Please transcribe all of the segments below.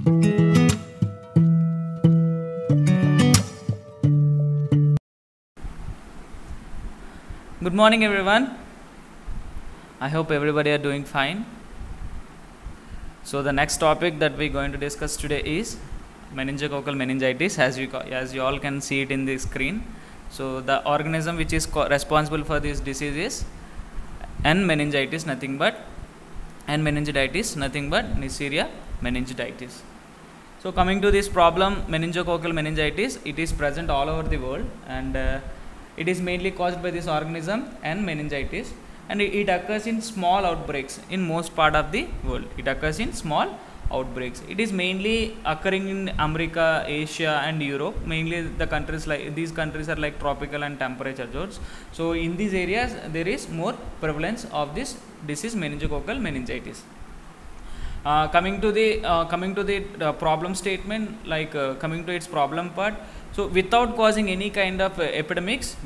Good morning everyone. I hope everybody are doing fine. So the next topic that we're going to discuss today is meningococcal meningitis, as you all can see it in the screen. So the organism which is responsible for this disease is meningitis, nothing but Neisseria meningitis. So coming to this problem, meningococcal meningitis, it is present all over the world, and it is mainly caused by this organism meningitis, and it occurs in small outbreaks in most part of the world. It occurs in small outbreaks. It is mainly occurring in America, Asia and Europe. Mainly the countries, like these countries are like tropical and temperature zones. So in these areas there is more prevalence of this disease, meningococcal meningitis. Coming to the problem statement, coming to its problem part. So without causing any kind of epidemics,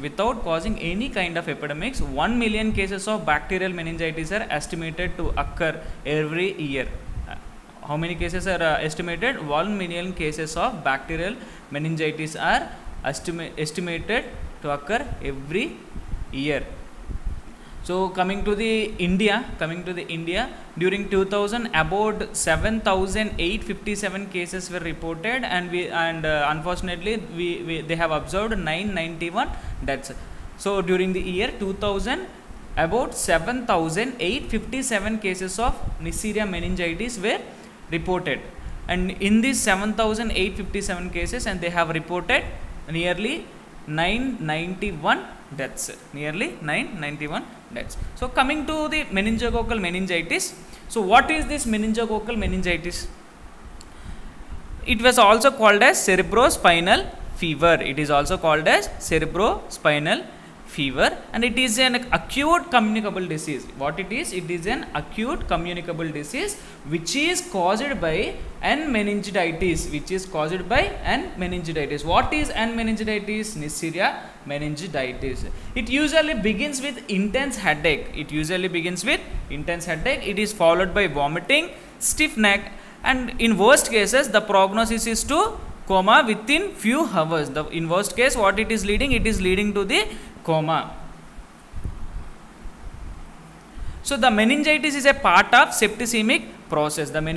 1 million cases of bacterial meningitis are estimated to occur every year. How many cases are estimated? 1 million cases of bacterial meningitis are estimated to occur every year. So coming to the India, during 2000 about 7,857 cases were reported, and unfortunately they have observed 991 deaths. So during the year 2000 about 7,857 cases of Neisseria meningitis were reported, and in these 7,857 cases, and they have reported nearly 991 deaths. So coming to the meningococcal meningitis. So what is this meningococcal meningitis? It was also called as cerebrospinal fever. And it is an acute communicable disease. What it is? It is an acute communicable disease which is caused by meningitis. What is meningitis? Neisseria meningitis. It usually begins with intense headache. It is followed by vomiting, stiff neck, and in worst cases the prognosis is to coma within few hours. In worst case, what it is leading? It is leading to the coma. So the meningitis is a part of septicemic process. The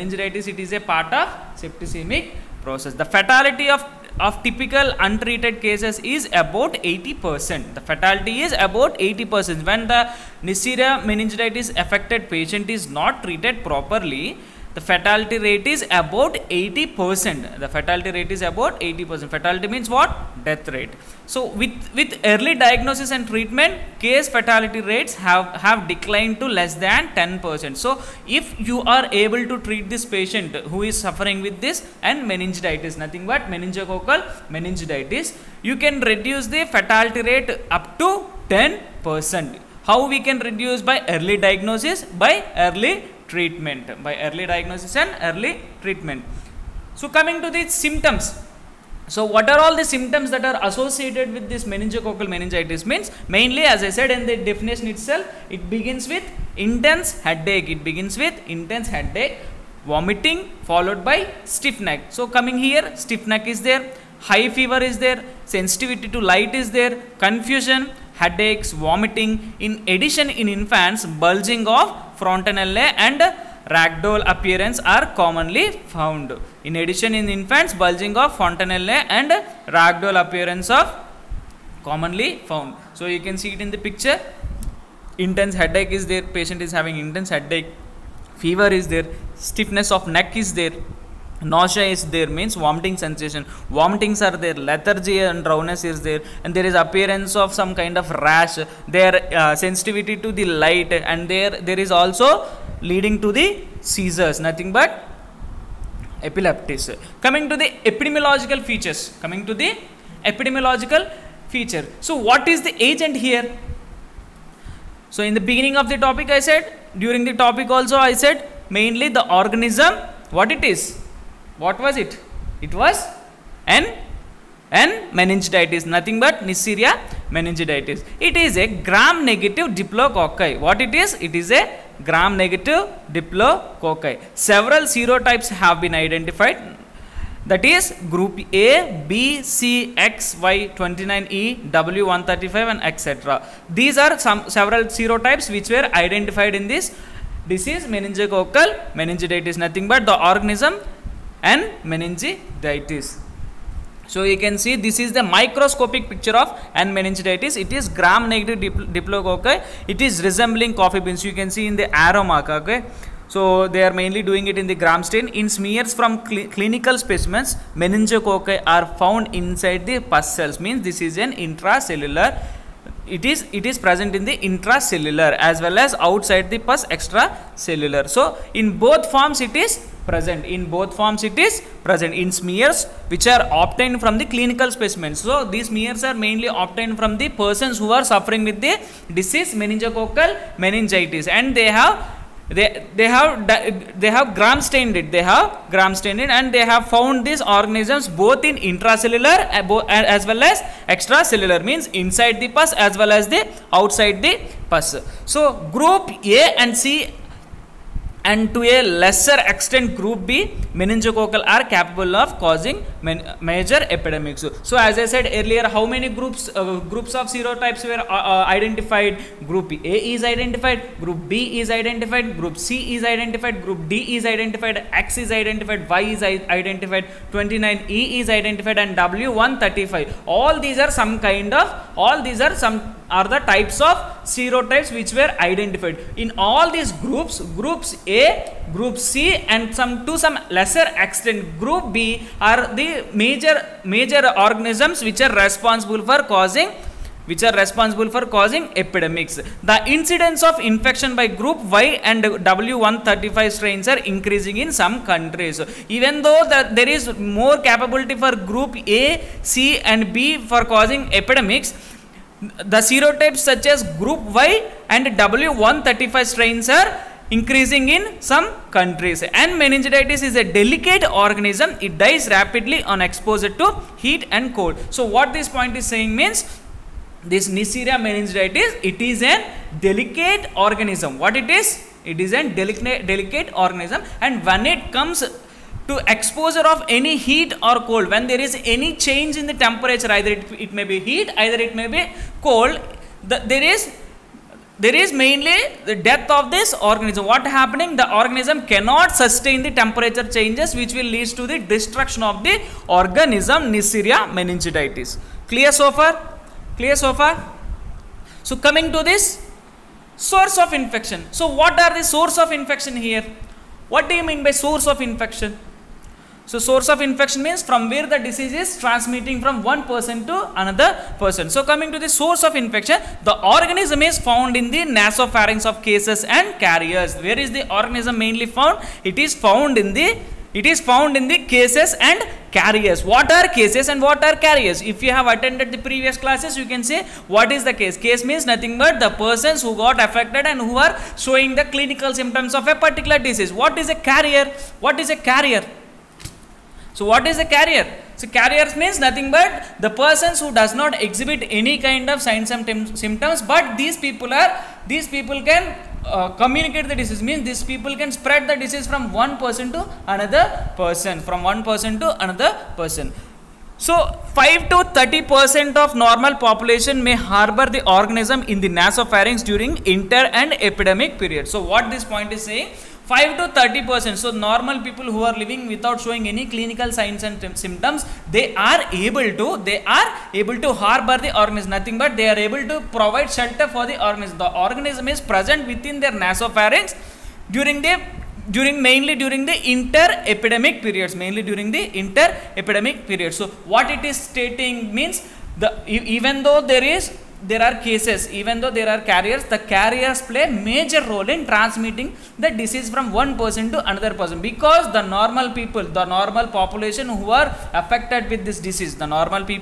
fatality of typical untreated cases is about 80%. The fatality is about 80%. When the Neisseria meningitis affected patient is not treated properly, the fatality rate is about 80%. Fatality means what? Death rate. So with early diagnosis and treatment, case fatality rates have declined to less than 10%. So if you are able to treat this patient who is suffering with this meningitis, nothing but meningococcal meningitis, you can reduce the fatality rate up to 10%. How we can reduce? By early diagnosis, by early treatment. So coming to the symptoms. So what are all the symptoms that are associated with this meningococcal meningitis? Means mainly, as I said in the definition itself, it begins with intense headache. Vomiting followed by stiff neck. So coming here, stiff neck is there, high fever is there, sensitivity to light is there, confusion, headaches, vomiting. In addition, in infants, bulging of fontanelle and ragdoll appearance are commonly found. In addition, in infants, bulging of fontanelle and ragdoll appearance of commonly found. So you can see it in the picture. Intense headache is there, patient is having intense headache, fever is there, stiffness of neck is there, nausea is there, means vomiting sensation, vomitings are there, lethargy and drowsiness is there, and there is appearance of some kind of rash, there sensitivity to the light, and there is also leading to the seizures, nothing but epileptics. Coming to the epidemiological feature. So what is the agent here? So in the beginning of the topic I said, during the topic also I said, mainly the organism, what it is? What was it? It was meningitis, nothing but Neisseria meningitis. It is a gram-negative diplococci. What it is? It is a gram-negative diplococci. Several serotypes have been identified. That is group A, B, C, X, Y, 29E, W135 and etc. These are some several serotypes which were identified in this disease, meningococcal meningitis, nothing but the organism and meningitis. So you can see this is the microscopic picture of and meningitis. It is gram-negative diplococci. It is resembling coffee beans. You can see in the arrow mark. Okay. So they are mainly doing it in the gram stain. In smears from clinical specimens, meningococci are found inside the pus cells. Means this is an intracellular. It is present in the intracellular as well as outside the pus extracellular. So in both forms it is present. In both forms it is present in smears which are obtained from the clinical specimens. So these smears are mainly obtained from the persons who are suffering with the disease meningococcal meningitis, and they have gram stained it. They have gram stained it, and they have found these organisms both in intracellular as well as extracellular, means inside the pus as well as the outside the pus. So group A and C, and to a lesser extent group B, meningococcal are capable of causing major epidemics. So as I said earlier, how many groups of serotypes were identified? Group A is identified, group B is identified, group C is identified, group D is identified, X is identified, Y is identified, 29E is identified, and W135. All these are the types of serotypes which were identified. In all these groups A, group C, and to some lesser extent group B are the major organisms which are responsible for causing epidemics. The incidence of infection by group Y and W135 strains are increasing in some countries. Even though there is more capability for group A, C and B for causing epidemics, the serotypes such as group Y and W135 strains are increasing in some countries. And meningitis is a delicate organism. It dies rapidly on exposure to heat and cold. So what this point is saying means, this Neisseria meningitis, it is a delicate organism. What it is? It is a delicate organism, and when it comes to exposure of any heat or cold, when there is any change in the temperature, either it may be heat, either it may be cold, there is mainly the death of this organism. What happening? The organism cannot sustain the temperature changes, which will lead to the destruction of the organism, Neisseria meningitis. Clear so far? Clear so far? So coming to this source of infection. So what are the source of infection here? What do you mean by source of infection? So source of infection means from where the disease is transmitting from one person to another person. So coming to the source of infection, the organism is found in the nasopharynx of cases and carriers. Where is the organism mainly found? It is found in the cases and carriers. What are cases and what are carriers? If you have attended the previous classes, you can say what is the case. Case means nothing but the persons who got affected and who are showing the clinical symptoms of a particular disease. What is a carrier? What is a carrier? So what is a carrier? So carriers means nothing but the persons who does not exhibit any kind of signs and symptoms, but these people can communicate the disease, means these people can spread the disease from one person to another person, So 5 to 30% of normal population may harbor the organism in the nasopharynx during inter and epidemic period. So what this point is saying, 5 to 30%. So normal people who are living without showing any clinical signs and symptoms, they are able to harbor the organism. Nothing but they are able to provide shelter for the organism. The organism is present within their nasopharynx mainly during the inter-epidemic periods. So what it is stating means, even though there are cases, even though there are carriers, the carriers play major role in transmitting the disease from one person to another person, because the normal population who are affected with this disease, that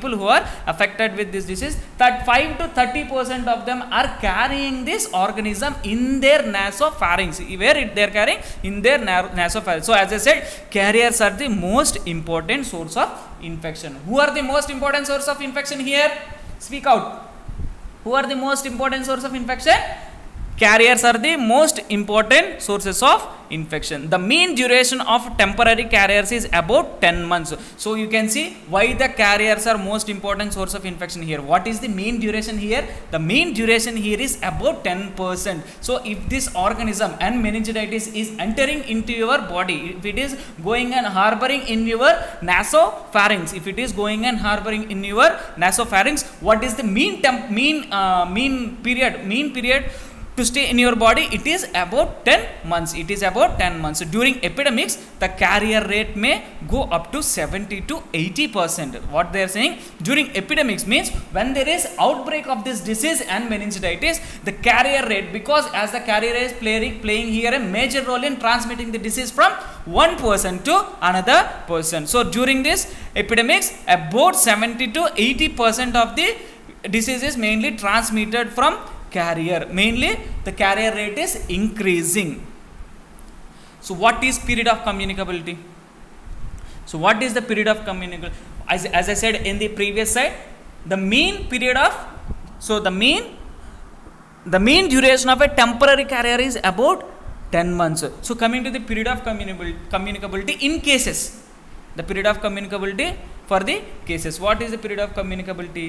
5 to 30% of them are carrying this organism in their nasopharynx. Where they are carrying? In their nasopharynx. So as I said, carriers are the most important source of infection. Who are the most important source of infection here? Speak out. Who are the most important source of infection? carriers are the most important sources of infection. The mean duration of temporary carriers is about 10 months. So you can see why the carriers are most important source of infection here. What is the mean duration here? The mean duration here is about 10%. So if this organism and meningitis is entering into your body, if it is going and harboring in your nasopharynx, if it is going and harboring in your nasopharynx, what is the mean period to stay in your body? It is about 10 months. It is about 10 months. During epidemics, the carrier rate may go up to 70 to 80%. What they are saying, during epidemics means when there is outbreak of this disease and meningitis, the carrier rate, because as the carrier is playing here a major role in transmitting the disease from one person to another person. So during this epidemics, about 70 to 80% of the disease is mainly transmitted from carrier. Mainly the carrier rate is increasing. So what is period of communicability? So what is the period of communicability? As I said in the previous slide, the mean period of, so the mean duration of a temporary carrier is about 10 months. So coming to the period of communicability in cases, the period of communicability for the cases. What is the period of communicability?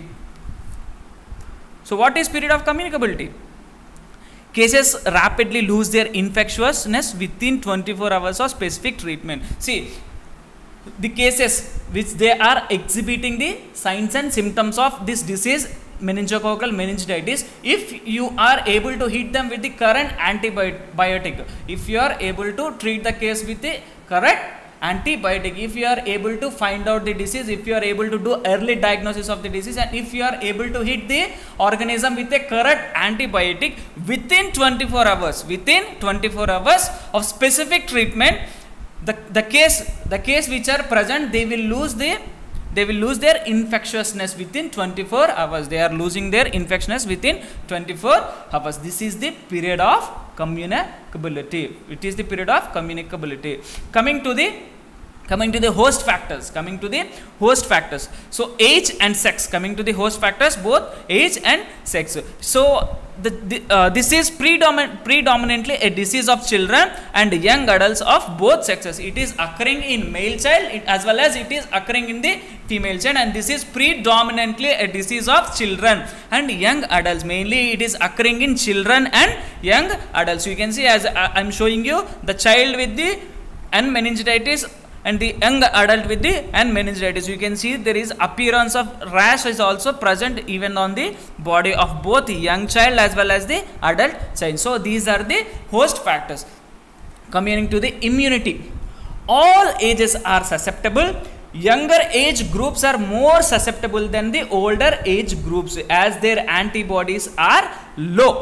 So what is period of communicability? Cases rapidly lose their infectiousness within 24 hours of specific treatment. See, the cases which they are exhibiting the signs and symptoms of this disease, meningococcal meningitis, if you are able to hit them with the current antibiotic, if you are able to treat the case with the correct antibiotic, if you are able to find out the disease, if you are able to do early diagnosis of the disease, and if you are able to hit the organism with a correct antibiotic within 24 hours, of specific treatment, the case which are present, they will lose their infectiousness within 24 hours. They are losing their infectiousness within 24 hours. This is the period of communicability. It is the period of communicability. Coming to the host factors. So age and sex. Coming to the host factors, both age and sex. So this is predominantly a disease of children and young adults of both sexes. It is occurring in male child as well as it is occurring in the female child, and this is predominantly a disease of children and young adults. Mainly it is occurring in children and young adults. You can see, as I am showing you, the child with the meningitis and the young adult with the meningitis. You can see there is appearance of rash is also present even on the body of both the young child as well as the adult child. So these are the host factors. Coming to the immunity, all ages are susceptible. Younger age groups are more susceptible than the older age groups as their antibodies are low.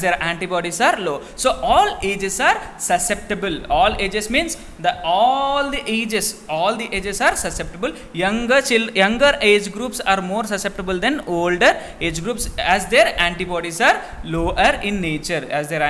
So all ages are susceptible. All ages means all the ages are susceptible. Younger age groups are more susceptible than older age groups as their antibodies are lower in nature.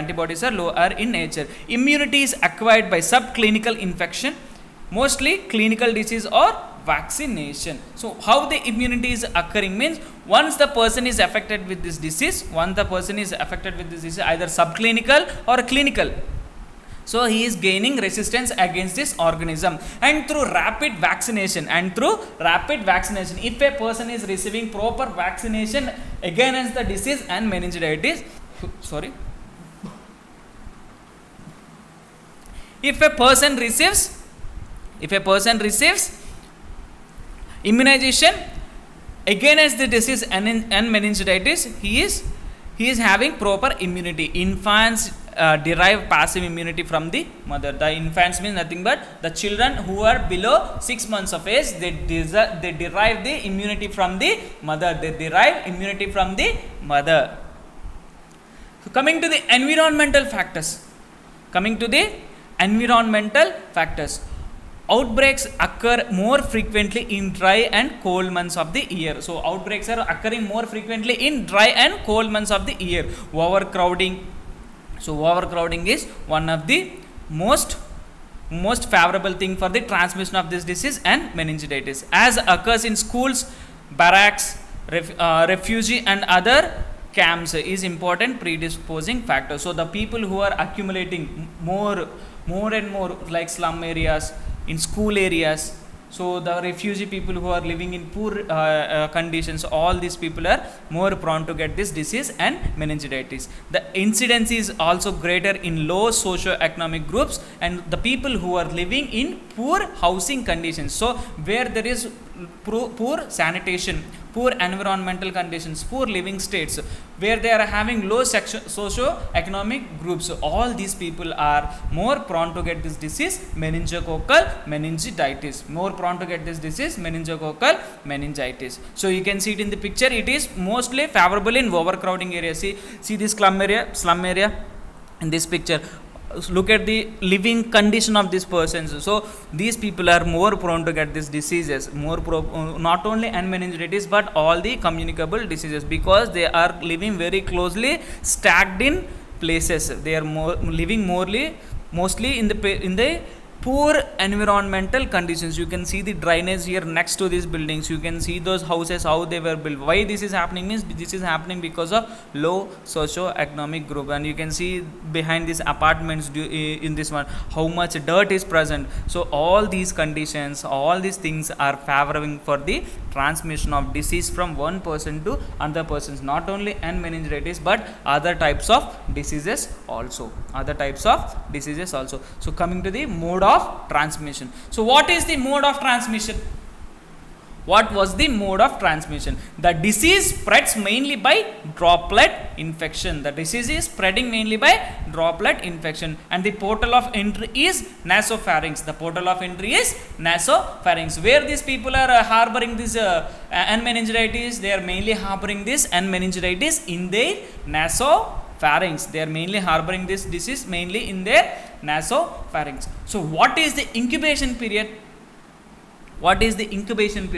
Immunity is acquired by subclinical infection, mostly clinical disease or vaccination. So how the immunity is occurring means, once the person is affected with this disease, either subclinical or clinical, so he is gaining resistance against this organism, and through rapid vaccination, if a person is receiving proper vaccination against the disease and meningitis, if a person receives immunization against the disease and meningitis, he is having proper immunity. Infants derive passive immunity from the mother. The infants means nothing but the children who are below 6 months of age. They derive the immunity from the mother. So coming to the environmental factors. Outbreaks occur more frequently in dry and cold months of the year. So outbreaks are occurring more frequently in dry and cold months of the year. Overcrowding. So overcrowding is one of the most favorable thing for the transmission of this disease and meningitis, as occurs in schools, barracks, refugee and other CAMS is important predisposing factor. So the people who are accumulating more and more, like slum areas, in school areas, so the refugee people who are living in poor conditions, all these people are more prone to get this disease and meningitis. The incidence is also greater in low socio-economic groups and the people who are living in poor housing conditions. So where there is poor sanitation, poor environmental conditions, poor living states, where they are having low socio-economic groups, all these people are more prone to get this disease, meningococcal meningitis, more prone to get this disease, meningococcal meningitis. So you can see it in the picture. It is mostly favorable in overcrowding areas. See this slum area in this picture. Look at the living condition of these persons. So these people are more prone to get these diseases, not only meningitis but all the communicable diseases, because they are living very closely stacked in places. They are living mostly in the poor environmental conditions. You can see the drainage here next to these buildings. You can see those houses, how they were built. Why this is happening means this is happening because of low socio-economic group. And you can see behind these apartments in this one how much dirt is present. So all these conditions, all these things are favoring for the transmission of disease from one person to another persons. Not only meningitis but other types of diseases also. So coming to the mode of transmission. So what is the mode of transmission? What was the mode of transmission? The disease spreads mainly by droplet infection. The disease is spreading mainly by droplet infection, and the portal of entry is nasopharynx. Where these people are harboring this meningitis, they are mainly harboring this meningitis in their nasopharynx. They are mainly harboring this disease mainly in their nasopharynx. So what is the incubation period? So what is the incubation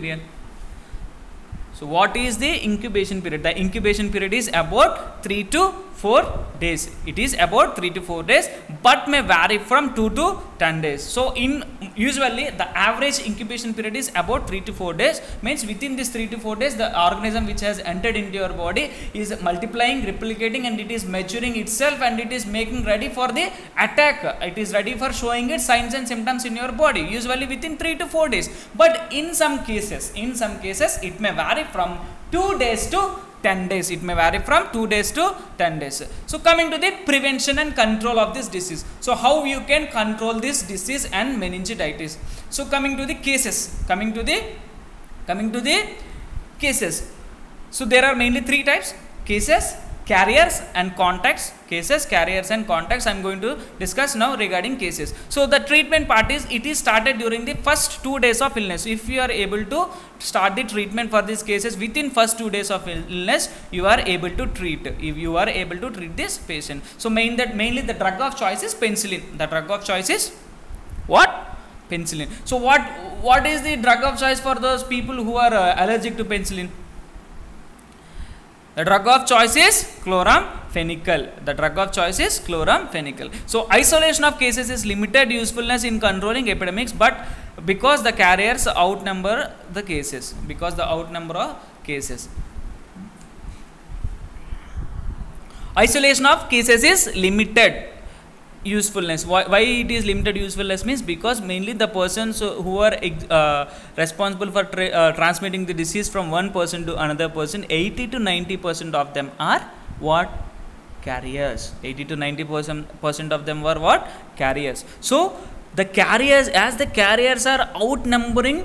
period? The incubation period is about 3 to 4 days. It is about 3 to 4 days, but may vary from 2 to 10 days. So usually the average incubation period is about 3 to 4 days. Means within this 3 to 4 days, the organism which has entered into your body is multiplying, replicating, and it is maturing itself, and it is making ready for the attack. It is ready for showing its signs and symptoms in your body, usually within 3 to 4 days. But in some cases it may vary from 2 days to 10 days. So coming to the prevention and control of this disease. So how you can control this disease and meningitis? So coming to the cases. So there are mainly 3 types: cases, carriers and contacts. I'm going to discuss now regarding cases. So the treatment part is, it is started during the first 2 days of illness. If you are able to start the treatment for these cases within first 2 days of illness, you are able to treat. If you are able to treat this patient. So mainly the drug of choice is penicillin. The drug of choice is what? Penicillin. So what is the drug of choice for those people who are allergic to penicillin? The drug of choice is chloramphenicol. So isolation of cases is limited usefulness in controlling epidemics, but because the carriers outnumber the cases. Isolation of cases is limited usefulness. Why it is limited usefulness means because mainly the persons who are responsible for transmitting the disease from one person to another person, 80 to 90% of them are what? Carriers. 80 to 90% of them were what? Carriers. So the carriers, as the carriers are outnumbering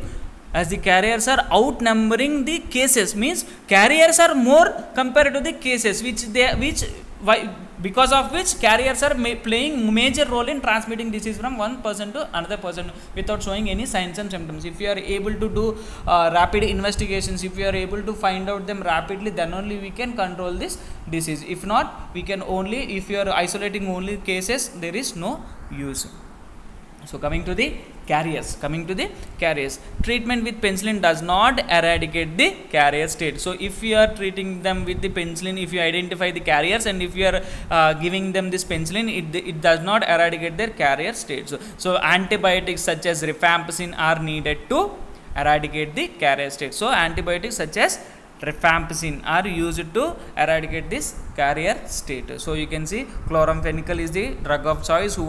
the cases, means carriers are more compared to the cases because of which carriers are playing major role in transmitting disease from one person to another person without showing any signs and symptoms. If you are able to do rapid investigations, if you are able to find out them rapidly, then only we can control this disease. If not, we can only, if you are isolating only cases, there is no use. So coming to the carriers. Treatment with penicillin does not eradicate the carrier state. So if you are treating them with the penicillin, if you identify the carriers and if you are giving them this penicillin, it does not eradicate their carrier state. So antibiotics such as rifampicin are needed to eradicate the carrier state. So antibiotics such as rifampicin are used to eradicate this carrier state. So you can see chloramphenicol is the drug of choice who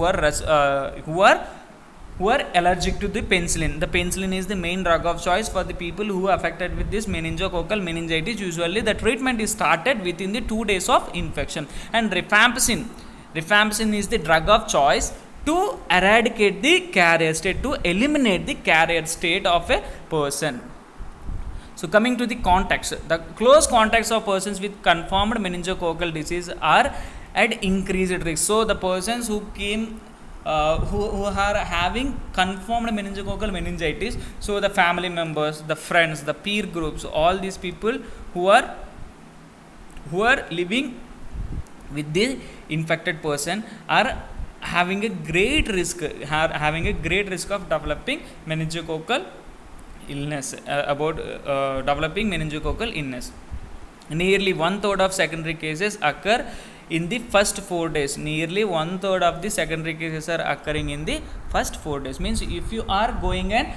are allergic to the penicillin. The penicillin is the main drug of choice for the people who are affected with this meningococcal meningitis. Usually the treatment is started within the 2 days of infection. And rifampicin is the drug of choice to eradicate the carrier state, to eliminate the carrier state of a person. So coming to the context, the close contacts of persons with confirmed meningococcal disease are at increased risk. So the persons who came who are having confirmed meningococcal meningitis, so the family members, the friends, the peer groups, all these people who are living with the infected person are having a great risk of developing meningococcal illness, developing meningococcal illness. Nearly 1/3 of secondary cases occur in the first 4 days. Nearly 1/3 of the secondary cases are occurring in the first 4 days. Means if you are going and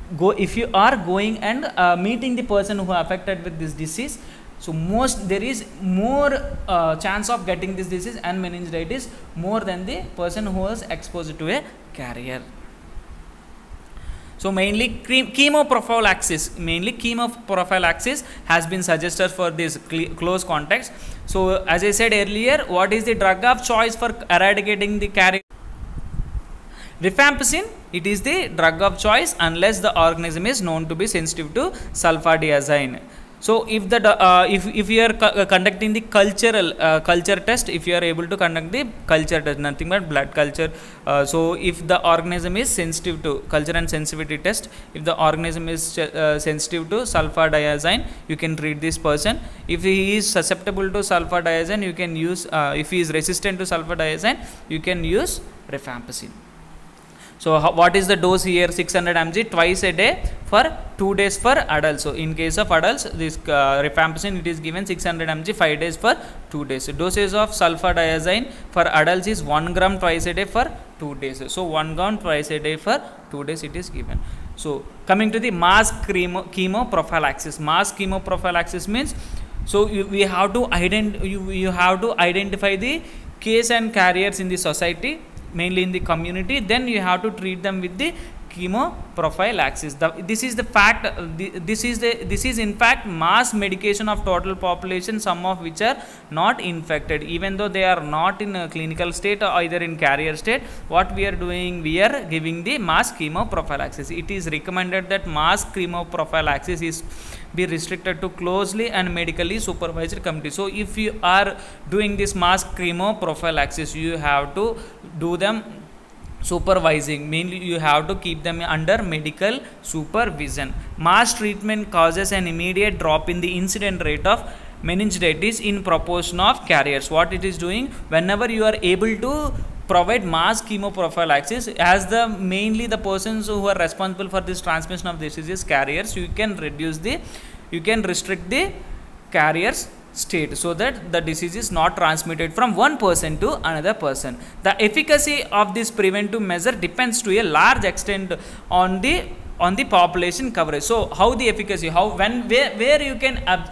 meeting the person who are affected with this disease, so there is more chance of getting this disease and meningitis more than the person who was exposed to a carrier. So mainly chemoprophylaxis has been suggested for this close contacts. So as I said earlier, what is the drug of choice for eradicating the carrier? Rifampicin, it is the drug of choice unless the organism is known to be sensitive to sulfadiazine. So if you are conducting the culture test, if you are able to conduct the culture test, nothing but blood culture, so if the organism is sensitive to culture and sensitivity test, if the organism is sensitive to sulfadiazine, you can treat this person. If he is susceptible to sulfadiazine, you can use, if he is resistant to sulfadiazine, you can use rifampicin. So what is the dose here? 600 mg twice a day for 2 days for adults. So in case of adults, this rifampicin, it is given 600 mg 5 days for 2 days. Dosage of sulfadiazine for adults is 1 gram twice a day for 2 days. So 1 gram twice a day for 2 days it is given. So coming to the mass chemoprophylaxis. Mass chemoprophylaxis means, so we have to you have to identify the case and carriers in the society, mainly in the community, then you have to treat them with the chemoprophylaxis. This is the fact. This is in fact mass medication of total population, some of which are not infected, even though they are not in a clinical state or either in carrier state. What we are doing, we are giving the mass chemoprophylaxis. It is recommended that mass chemoprophylaxis is be restricted to closely and medically supervised community. So if you are doing this mass chemoprophylaxis, you have to do them supervising, mainly you have to keep them under medical supervision. Mass treatment causes an immediate drop in the incident rate of meningitis in proportion of carriers. What it is doing, whenever you are able to provide mass chemoprophylaxis, as the mainly the persons who are responsible for this transmission of diseases carriers, you can restrict the carriers state, so that the disease is not transmitted from one person to another person. The efficacy of this preventive measure depends to a large extent on the population coverage. So how the efficacy, where you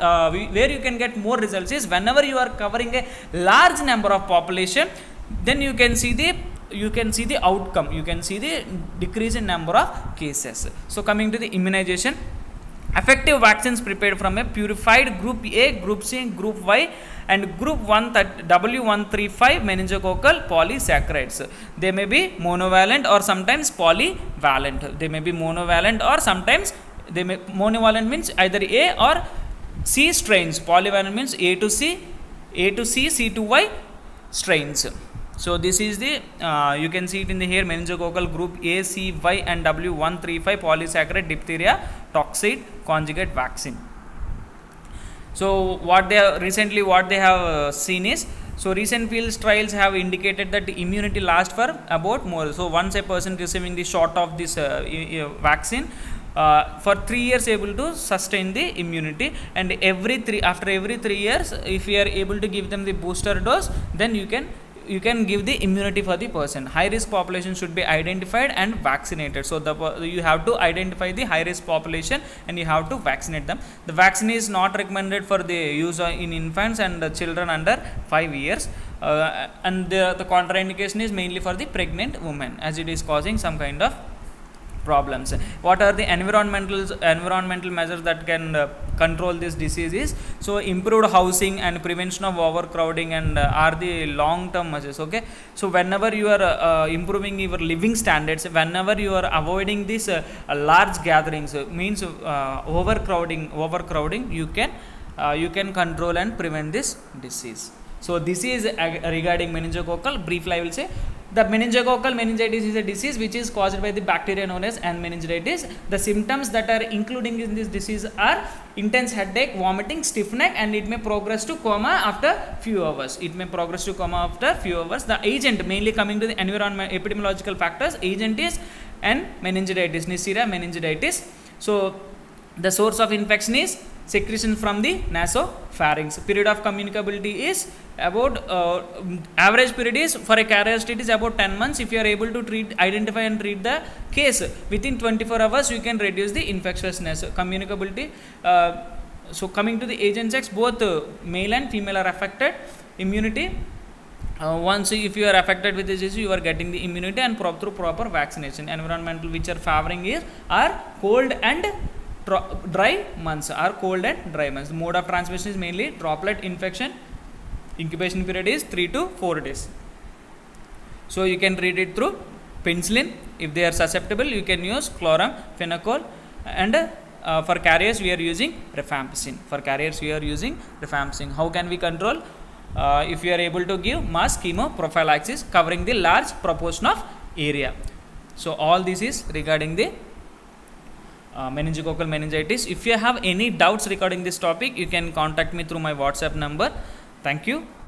can get more results is whenever you are covering a large number of population, then you can see the outcome, you can see the decrease in number of cases. So coming to the immunization, effective vaccines prepared from a purified group A, group C, group Y and group 1 W135 meningococcal polysaccharides. They may be monovalent or sometimes polyvalent. They may be monovalent or sometimes monovalent means either A or C strains. Polyvalent means A to C, C to Y strains. So this is the you can see it in the here, meningococcal group A, C, Y and W135 polysaccharide diphtheria toxoid conjugate vaccine. So what they have seen is, so recent field trials have indicated that the immunity lasts for about more. So once a person receiving the shot of this vaccine, for 3 years able to sustain the immunity, and after every 3 years, if you are able to give them the booster dose, then you can you can give the immunity for the person. High risk population should be identified and vaccinated. So you have to identify the high risk population and you have to vaccinate them. The vaccine is not recommended for the use in infants and children under 5 years, and the contraindication is mainly for the pregnant women, as it is causing some kind of problems. What are the environmental measures that can control this diseases? So improved housing and prevention of overcrowding and are the long term measures. Okay, so whenever you are improving your living standards, whenever you are avoiding this large gatherings, means overcrowding, you can control and prevent this disease. So this is regarding meningococcal. Briefly I will say, the meningococcal meningitis is a disease which is caused by the bacteria known as N. meningitis. The symptoms that are including in this disease are intense headache, vomiting, stiff neck, and it may progress to coma after few hours. The agent, mainly coming to the environment epidemiological factors, agent is N. meningitis, Neisseria meningitis. So the source of infection is secretion from the nasopharynx. Period of communicability is about average period is for a carrier state is about 10 months. If you are able to identify and treat the case within 24 hours, you can reduce the infectiousness. Communicability. So coming to the age and sex, both male and female are affected. Immunity. Once if you are affected with this disease, you are getting the immunity and through proper vaccination. Environmental which are favoring are cold and dry months. The mode of transmission is mainly droplet infection. Incubation period is 3 to 4 days. So you can treat it through penicillin. If they are susceptible, you can use chloramphenicol, and for carriers we are using rifampicin. How can we control? If you are able to give mass chemoprophylaxis covering the large proportion of area. So all this is regarding the meningococcal meningitis. If you have any doubts regarding this topic, you can contact me through my WhatsApp number. Thank you.